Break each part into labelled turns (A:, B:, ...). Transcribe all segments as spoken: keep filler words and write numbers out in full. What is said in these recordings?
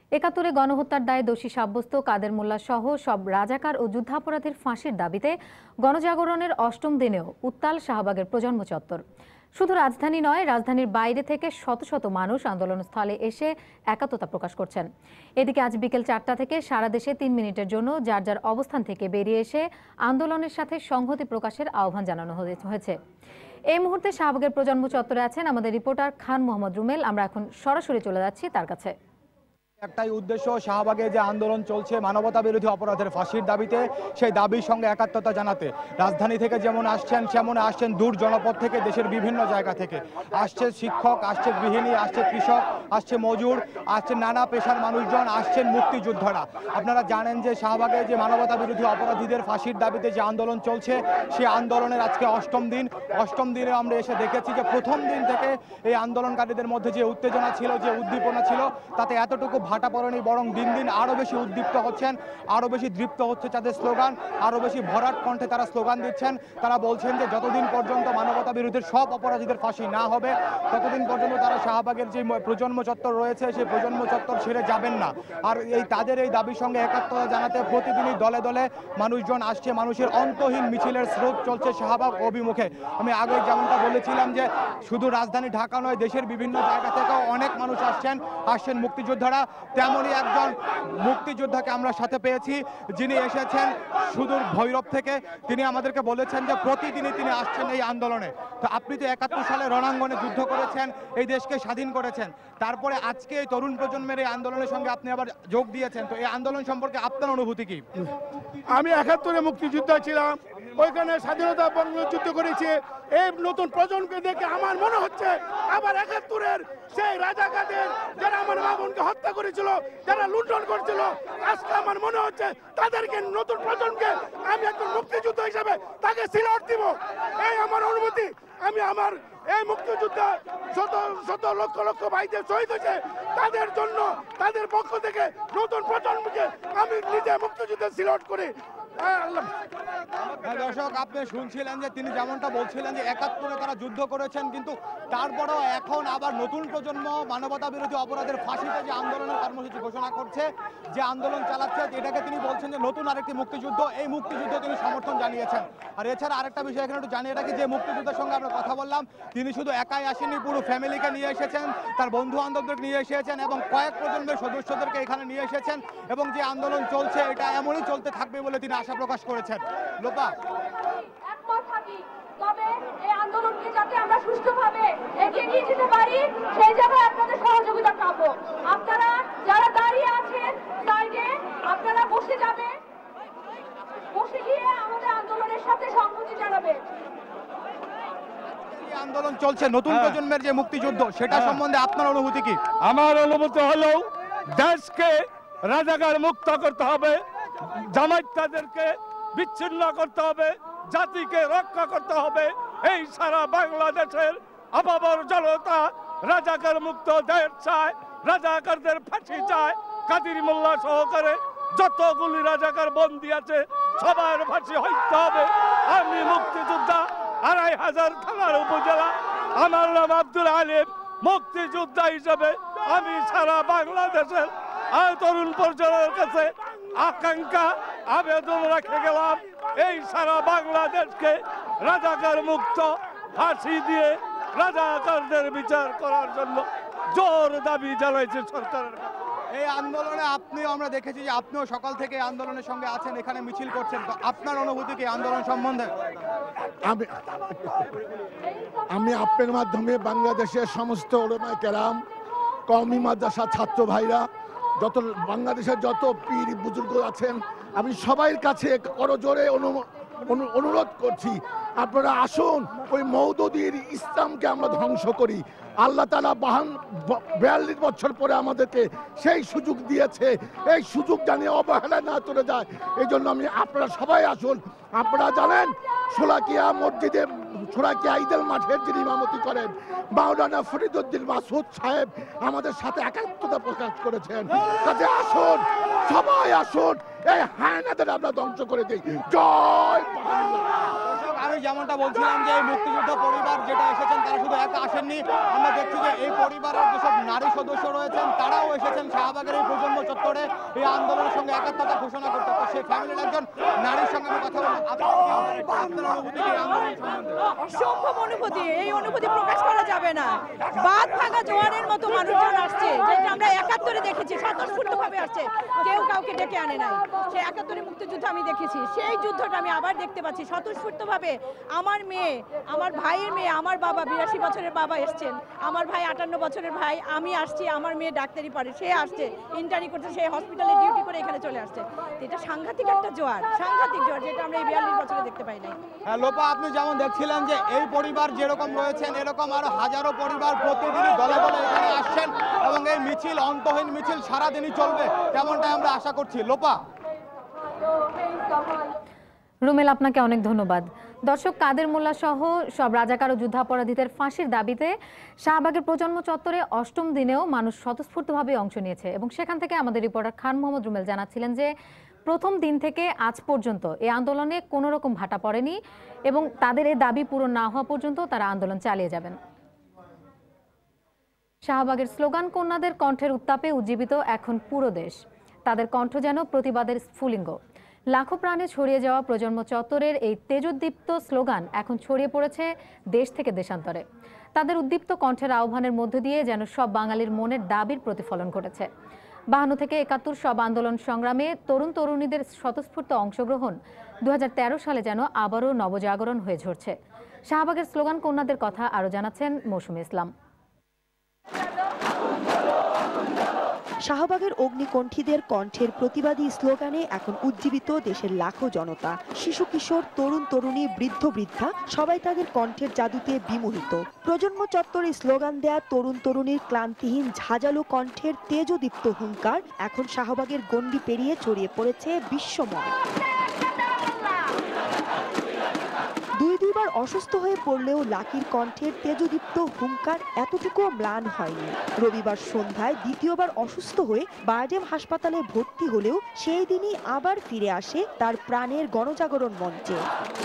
A: একাত্তরে গণহত্যার দায়ে দোষী সাব্যস্ত কাদের মোল্লা সহ সব রাজাকার ও যুদ্ধাপরাধীর ফাঁসির দাবিতে গণজাগরণের অষ্টম দিনেও উত্তাল শাহবাগের প্রজন্ম চত্বর। শুধু রাজধানী নয়, রাজধানীর বাইরে থেকে শত শত মানুষ আন্দোলনস্থলে এসে একাত্মতা প্রকাশ করছেন। এদিকে আজ বিকেল চারটা থেকে সারা দেশে তিন মিনিটের জন্য যার যার অবস্থান থেকে বেরিয়ে এসে আন্দোলনের সাথে সংহতি প্রকাশের আহ্বান জানানো হয়েছে। এই মুহূর্তে শাহবাগের প্রজন্ম চত্বরে আছেন আমাদের রিপোর্টার খান মোহাম্মদ রুমেল। আমরা এখন সরাসরি চলে যাচ্ছি তার কাছে।
B: একটাই উদ্দেশ্য, শাহবাগে যে আন্দোলন চলছে মানবতা বিরোধী অপরাধের ফাঁসির দাবিতে, সেই দাবির সঙ্গে একাত্মতা জানাতে রাজধানী থেকে যেমন আসছেন সেমন আসছেন দূর জনপদ থেকে, দেশের বিভিন্ন জায়গা থেকে আসছে শিক্ষক, আসছে গৃহিণী, আসছে কৃষক, আসছে মজুর, আসছে নানা পেশার মানুষজন, আসছেন মুক্তিযোদ্ধারা। আপনারা জানেন যে শাহবাগে যে মানবতা বিরোধী অপরাধীদের ফাঁসির দাবিতে যে আন্দোলন চলছে, সেই আন্দোলনের আজকে অষ্টম দিন। অষ্টম দিনে আমরা এসে দেখেছি যে প্রথম দিন থেকে এই আন্দোলনকারীদের মধ্যে যে উত্তেজনা ছিল, যে উদ্দীপনা ছিল, তাতে এতটুকু ভাটা পড়েনি, বরং দিন দিন আরও বেশি উদ্দীপ্ত হচ্ছেন, আরও বেশি দৃপ্ত হচ্ছে তাদের স্লোগান, আরও বেশি ভরাট কণ্ঠে তারা স্লোগান দিচ্ছেন। তারা বলছেন যে যতদিন পর্যন্ত মানবতা বিরোধীর সব অপরাধীদের ফাঁসি না হবে ততদিন পর্যন্ত তারা শাহবাগের যে প্রজন্ম চত্বর রয়েছে সেই প্রজন্ম চত্বর ছেড়ে যাবেন না। আর এই তাদের এই দাবির সঙ্গে একাত্মতা জানাতে প্রতিদিনই দলে দলে মানুষজন আসছে, মানুষের অন্তহীন মিছিলের স্রোত চলছে শাহবাগ অভিমুখে। আমি আগে যেমনটা বলেছিলাম যে শুধু রাজধানী ঢাকা নয়, দেশের বিভিন্ন জায়গা থেকেও অনেক মানুষ আসছেন আসছেন মুক্তিযোদ্ধারা। তেমনই একজন মুক্তিযোদ্ধাকে আমরা সাথে পেয়েছি, যিনি এসেছেন সুদূর ভৈরব থেকে। তিনি আমাদেরকে বলেছেন যে প্রতিদিনই তিনি আসছেন এই আন্দোলনে। তো আপনি তো একাত্তর সালে রণাঙ্গনে যুদ্ধ করেছেন, এই দেশকে স্বাধীন করেছেন, তারপরে আজকে এই তরুণ প্রজন্মের এই আন্দোলনের সঙ্গে আপনি আবার যোগ দিয়েছেন, তো এই আন্দোলন সম্পর্কে আপনার অনুভূতি কি?
C: আমি একাত্তরে মুক্তিযোদ্ধা ছিলাম, ওইখানে স্বাধীনতা যুদ্ধ করেছি। এই নতুন প্রজন্মকে দেখে আমার মনে হচ্ছে আবার একাত্তরের সেই রাজাকারদের যারা আমার মা বোনকে হত্যা করেছিল, যারা লুণ্ঠন করেছিল, আজকে আমার মনে হচ্ছে তাদেরকে নতুন প্রজন্মকে আমি একজন মুক্তিযোদ্ধা হিসাবে তাকে সিলট দিব। এই আমার অনুভূতি। আমি আমার এই মুক্তিযোদ্ধা শত শত লক্ষ লক্ষ ভাইদের শহীদ হয়েছে, তাদের জন্য তাদের পক্ষ থেকে নতুন প্রজন্মকে আমি নিজে মুক্তিযুদ্ধে সিলট করি।
B: দর্শক, আপনি শুনছিলেন যে তিনি যেমনটা বলছিলেন যে একাত্তরে তারা যুদ্ধ করেছেন, কিন্তু তারপরেও এখন আবার নতুন প্রজন্ম মানবতা বিরোধী অপরাধের ফাঁসিতে যে আন্দোলনের কর্মসূচি ঘোষণা করছে, যে আন্দোলন চালাচ্ছে, এটাকে তিনি বলছেন যে নতুন আরেকটি মুক্তিযুদ্ধ। এই মুক্তিযুদ্ধ তিনি সমর্থন জানিয়েছেন। আর এছাড়া আরেকটা বিষয় এখানে একটু জানিয়ে রাখি, যে মুক্তিযুদ্ধের সঙ্গে আমরা কথা বললাম, তিনি শুধু একাই আসেননি, পুরো ফ্যামিলিকে নিয়ে এসেছেন, তার বন্ধু বান্ধবদের নিয়ে এসেছেন এবং কয়েক প্রজন্মের সদস্যদেরকে এখানে নিয়ে এসেছেন। এবং যে আন্দোলন চলছে এটা এমনই চলতে থাকবে বলে তিনি আশা প্রকাশ করেছেন। লোপা,
D: একমত থাকি, তবে এই আন্দোলনকে যাতে আমরা সুষ্ঠুভাবে এগিয়ে নিয়ে যেতে পারি সেই জায়গায় আপনাদের সহযোগিতা পাবো। আপনারা যারা দাঁড়িয়ে আছেন সাইডে, আপনারা বসে যাবে, বসে গিয়ে আমাদের আন্দোলনের সাথে সংহতি জানাবে।
B: আন্দোলন চলছে নতুন প্রজন্মের যে মুক্তিযুদ্ধ, সেটা সম্বন্ধে আপনার অনুভূতি কি?
C: আমার অনুভূতি হলো দেশকে রাজাকার মুক্ত করতে হবে, জামাইতাদেরকে বিচ্ছিন্ন করতে হবে, জাতিকে রক্ষা করতে হবে। এই সারা বাংলাদেশের আপামর জনতা রাজাকার মুক্ত দেশ চায়, রাজাকারদের ফাঁসি চায়। কাদির মোল্লা সহকারে যতগুলি রাজাকার বন্দী আছে সবার ফাঁসি হইতে হবে। আমি মুক্তিযোদ্ধা, আড়াই হাজার থানার উপজেলা, আমার নাম আব্দুল আলিম। মুক্তিযোদ্ধা হিসেবে আমি সারা বাংলাদেশের তরুণ প্রজন্মের কাছে আকাঙ্ক্ষা আবেদন রেখে গেলাম, এই সারা বাংলাদেশকে রাজাকার মুক্ত, ফাঁসি দিয়ে রাজাকারদের বিচার করার জন্য জোর দাবি জানাইছে সরকারের।
B: এই আন্দোলনে আপনিও আমরা দেখেছি যে আপনিও সকাল থেকে আন্দোলনের সঙ্গে আছেন, এখানে মিছিল করছেন, তো আপনার অনুভূতি কি আন্দোলন সম্বন্ধে?
E: আমি আমি আপনার মাধ্যমে বাংলাদেশের সমস্ত ওলামায়ে কেরাম, কওমি মাদ্রাসা ছাত্র ভাইরা, যত বাংলাদেশের যত পীর বুজুর্গ আছেন, আমি সবাই কাছে করজোরে অনুরোধ করছি, আপনারা আসুন, ওই মওদুদির ইসলামকে আমরা ধ্বংস করি। আল্লাহ তাআলা বাহান বিয়াল্লিশ বছর পরে আমাদেরকে সেই সুযোগ দিয়েছে, এই সুযোগ জানিয়ে অবহেলা না চলে যায়। এই জন্য আমি আপনারা সবাই আসুন। আপনারা জানেন শোলাকিয়া মসজিদে, শোলাকিয়া ঈদের মাঠের যিনি ইমামতি করেন মাওলানা ফরিদউদ্দিন মাসুদ সাহেব আমাদের সাথে একাত্মতা প্রকাশ করেছেন। কাজে আসুন, সবাই আসুন, এই হায়নাদের আমরা ধ্বংস করে দিই। জয় বাংলা।
B: আমি যেমনটা বলছিলাম যে এই মুক্তিযুদ্ধ পরিবার যেটা এসেছেন তারা শুধু একা আসেননি, আমরা দেখছি যে এই পরিবারের যেসব নারী সদস্য রয়েছেন তারাও এসেছেন শাহবাগের এই প্রজন্ম চত্বরে এই আন্দোলনের সঙ্গে একাত্মতা ঘোষণা করতে। তো সেই ফ্যামিলির একজন নারীর সঙ্গে আমি কথা বললাম। আপনার অনুভূতি এই আন্দোলন সম্বন্ধে?
F: অসম্ভব অনুভূতি, এই অনুভূতি প্রকাশ করা যাবে না। বাদ ভাঙা জোয়ারের মতো মানুষজন আসছে, যেটা আমরা একাত্তরে দেখেছি, স্বতঃস্ফূর্তভাবে আসছে, কেউ কাউকে ডেকে আনে নাই। সেই একাত্তরে মুক্তিযুদ্ধ আমি দেখেছি, সেই যুদ্ধটা আমি আবার দেখতে পাচ্ছি স্বতঃস্ফূর্তভাবে। আমার মেয়ে, আমার ভাইয়ের মেয়ে, আমার বাবা বিরাশি বছরের বাবা এসছেন, আমার ভাই আটান্ন বছরের ভাই, আমি আসছি, আমার মেয়ে ডাক্তারি পড়ে, সে আসছে, ইন্টার্নি করছে, সে হসপিটালে ডিউটি করে এখানে চলে আসছে। এটা সাংঘাতিক একটা জোয়ার, সাংঘাতিক জোয়ার, যেটা আমরা এই বিয়াল্লিশ বছরে দেখতে পাই নাই।
B: হ্যাঁ লোপা, আপনি যেমন দেখছিলেন যে এই পরিবার যেরকম রয়েছেন এরকম আরো হাজারো পরিবার প্রতিদিনই দলে দলে এখানে আসছেন এবং এই মিছিল অন্তহীন মিছিল সারাদিনই চলবে তেমনটাই আমরা আশা করছি। লোপা।
A: রুমেল, আপনাকে অনেক ধন্যবাদ। দর্শক, কাদের মোল্লা সহ সব রাজাকার ও যুদ্ধাপরাধীদের ফাঁসির দাবিতে শাহবাগের প্রজন্ম চত্বরে অষ্টম দিনেও মানুষ স্বতঃস্ফূর্তভাবে অংশ নিয়েছে এবং সেখান থেকে আমাদের রিপোর্টার খান মোহাম্মদ রুমেল জানাচ্ছিলেন যে প্রথম দিন থেকে আজ পর্যন্ত এই আন্দোলনে কোনো রকম ভাটা পড়েনি এবং তাদের এই দাবি পূরণ না হওয়া পর্যন্ত তারা আন্দোলন চালিয়ে যাবেন। শাহবাগের স্লোগান কন্যাদের কণ্ঠের উত্তাপে উজ্জীবিত এখন পুরো দেশ। তাদের কণ্ঠ যেন প্রতিবাদের স্ফুলিঙ্গ। লাখো প্রাণে ছড়িয়ে যাওয়া প্রজন্ম চত্বরের এই তেজোদ্দীপ্ত স্লোগান এখন ছড়িয়ে পড়েছে দেশ থেকে দেশান্তরে। তাদের উদ্দীপ্ত কণ্ঠের আহ্বানের মধ্য দিয়ে যেন সব বাঙালির মনের দাবির প্রতিফলন ঘটেছে। বাহান্ন থেকে একাত্তর সব আন্দোলন সংগ্রামে তরুণ তরুণীদের স্বতঃস্ফূর্ত অংশগ্রহণ দু হাজার তেরো সালে যেন আবারও নবজাগরণ হয়ে ঝরছে। শাহবাগের স্লোগান কন্যাদের কথা আরও জানাচ্ছেন মৌসুমী ইসলাম।
G: শাহবাগের অগ্নিকণ্ঠীদের কণ্ঠের প্রতিবাদী স্লোগানে এখন উজ্জীবিত দেশের লাখো জনতা। শিশু কিশোর, তরুণ তরুণী, বৃদ্ধ বৃদ্ধা সবাই তাদের কণ্ঠের জাদুতে বিমোহিত। প্রজন্ম চত্বরে স্লোগান দেয়া তরুণ তরুণীর ক্লান্তিহীন ঝাঁঝালো কণ্ঠের তেজদীপ্ত হুঙ্কার এখন শাহবাগের গণ্ডি পেরিয়ে ছড়িয়ে পড়েছে বিশ্বময়। দুই দুইবার অসুস্থ হয়ে পড়লেও লাকির কণ্ঠের তেজদীপ্ত হুঙ্কার এতটুকু ম্লান হয়নি। রবিবার সন্ধ্যায় দ্বিতীয়বার অসুস্থ হয়ে বারডেম হাসপাতালে ভর্তি হলেও সেই দিনই আবার ফিরে আসে তার প্রাণের গণজাগরণ মঞ্চে।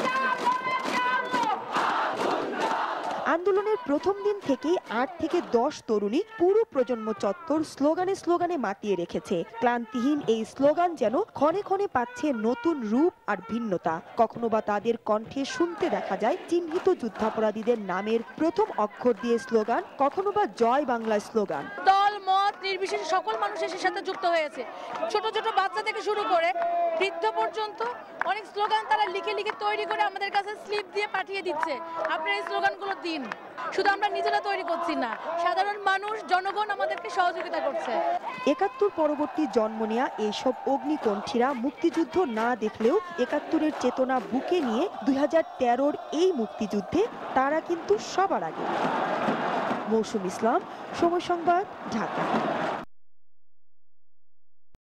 G: আন্দোলনের প্রথম দিন থেকেই আট থেকে দশ তরুণী পুরো প্রজন্ম চত্বর স্লোগানে স্লোগানে মাতিয়ে রেখেছে। ক্লান্তিহীন এই স্লোগান যেন ক্ষণে ক্ষণে পাচ্ছে নতুন রূপ আর ভিন্নতা। কখনো বা তাদের কণ্ঠে শুনতে দেখা যায় চিহ্নিত যুদ্ধাপরাধীদের নামের প্রথম অক্ষর দিয়ে স্লোগান, কখনো বা জয় বাংলা স্লোগান।
H: দল মত নির্বিশেষে সকল মানুষ এর সাথে যুক্ত হয়েছে। ছোট ছোট বাচ্চা থেকে শুরু করে বৃদ্ধ পর্যন্ত অনেক স্লোগান তারা লিখে লিখে তৈরি করে আমাদের কাছে স্লিপ দিয়ে পাঠিয়ে দিচ্ছে, আপনারা এই স্লোগানগুলো দিন। শুধু আমরা নিজেরা তৈরি করছি না, সাধারণ মানুষ, জনগণ আমাদেরকে সহযোগিতা করছে।
G: একাত্তর পরবর্তী জন্ম নেয়া এইসব অগ্নিকণ্ঠীরা মুক্তিযুদ্ধ না দেখলেও একাত্তরের চেতনা বুকে নিয়ে দুই হাজার তেরোর এই মুক্তিযুদ্ধে তারা কিন্তু সবার আগে। মৌসুম ইসলাম, সময় সংবাদ, ঢাকা।